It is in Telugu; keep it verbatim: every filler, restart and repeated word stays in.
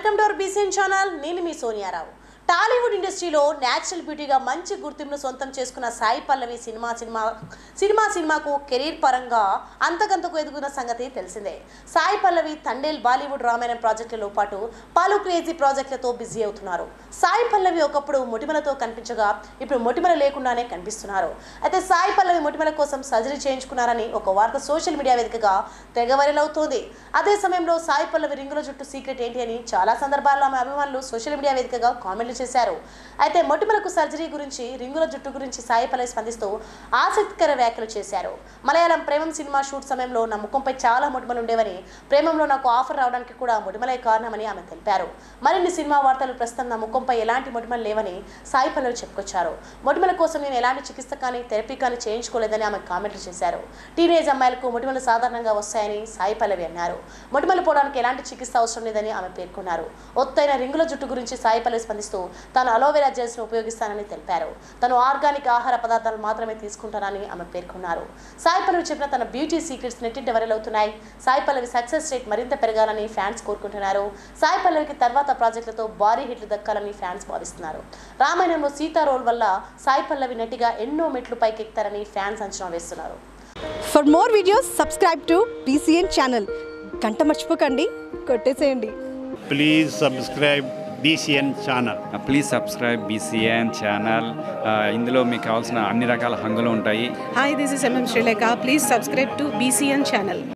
Welcome to our Bcn Channel. నేను మీ సోనియారావు. టాలీవుడ్ ఇండస్ట్రీలో న్యాచురల్ బ్యూటీగా మంచి గుర్తింపును సొంతం చేసుకున్న Sai Pallavi cinema cinema cinema సినిమాకు కెరీర్ పరంగా అంతకంతకు ఎదుగుతున్న సంగతి తెలిసిందే. సాయి పల్లవి థండేల్ బాలీవుడ్ రామాయణం ప్రాజెక్టులతో పాటు పలు క్రేజీ ప్రాజెక్టులతో బిజీ అవుతున్నారు. సాయి పల్లవి ఒకప్పుడు మొటిమలతో కనిపించగా ఇప్పుడు మొటిమల లేకుండానే కనిపిస్తున్నారు. అయితే సాయి పల్లవి మొటిమల కోసం సర్జరీ చేయించుకున్నారని ఒక వార్త సోషల్ మీడియా వేదికగా తెగ వైరల్ అవుతోంది. అదే సమయంలో సాయి పల్లవి రింగుల జుట్టు సీక్రెట్ ఏంటి అని చాలా సందర్భాల్లో ఆమె అభిమానులు సోషల్ మీడియా వేదికగా కామెంట్లు చేశారు. అయితే మొటిమలకు సర్జరీ గురించి రింగుల జుట్టు గురించి సాయి పల్లవి స్పందిస్తూ ఆసక్తికర వ్యాఖ్యలు చేశారు. మలయాళం ప్రేమం సినిమా షూట్ సమయంలో నా ముఖంపై చాలా మొటిమలు ఉండేవని, ప్రేమంలో నాకు ఆఫర్ రావడానికి కూడా మొటిమలే కారణమని ఆమె తెలిపారు. మరిన్ని సినిమా వార్తలు ప్రస్తుతం నా ముఖంపై ఎలాంటి మొటిమలు లేవని సాయి పల్లవి చెప్పుకొచ్చారు. మొటిమల కోసం నేను ఎలాంటి చికిత్స కానీ థెరపీ కానీ చేయించుకోలేదని ఆమె కామెంట్లు చేశారు. టీనేజ్ అమ్మాయిలకు మొటిమలు సాధారణంగా వస్తాయని సాయి పల్లవి అన్నారు. మొటిమలు పోవడానికి ఎలాంటి చికిత్స అవసరం లేదని ఆమె పేర్కొన్నారు. ఒత్తైన రింగుల జుట్టు గురించి సాయి పల్లవి స్పందిస్తూ తాను అలోవెరా జెల్స్ ను ఉపయోగిస్తానని తెలిపారు. తను ఆర్గానిక్ ఆహార పదార్థాలు మాత్రమే తీసుకుంటానని ఆమె పేర్కొన్నారు. సాయి పల్లవి చెప్పిన తన బ్యూటీ సీక్రెట్స్ నెట్టింట వైరల్ అవుతున్నాయి. సాయి పల్లవి సక్సెస్ రేట్ మరింత పెరగాలని ఫ్యాన్స్ కోరుకుంటున్నారు. సాయి పల్లవికి తర్వాత ప్రాజెక్టులతో భారీ హిట్లు దక్కాలని ఫ్యాన్స్ భావిస్తున్నారు. రామాయణంలో సీతా రోల్ వల్ల సాయి పల్లవి నటిగా ఎన్నో మెట్లు పైకెక్కుతారని ఫ్యాన్స్ అంచనా వేస్తున్నారు. For more videos subscribe to Bcn channel. గంట మర్చిపోకండి, కొట్టేసేయండి. Please subscribe Bcn channel. Please subscribe Bcn channel. ఇందులో మీకు కావాల్సిన అన్ని రకాల హంగులు ఉంటాయి. Hi, this is M M Sreelekha. Please subscribe to Bcn channel.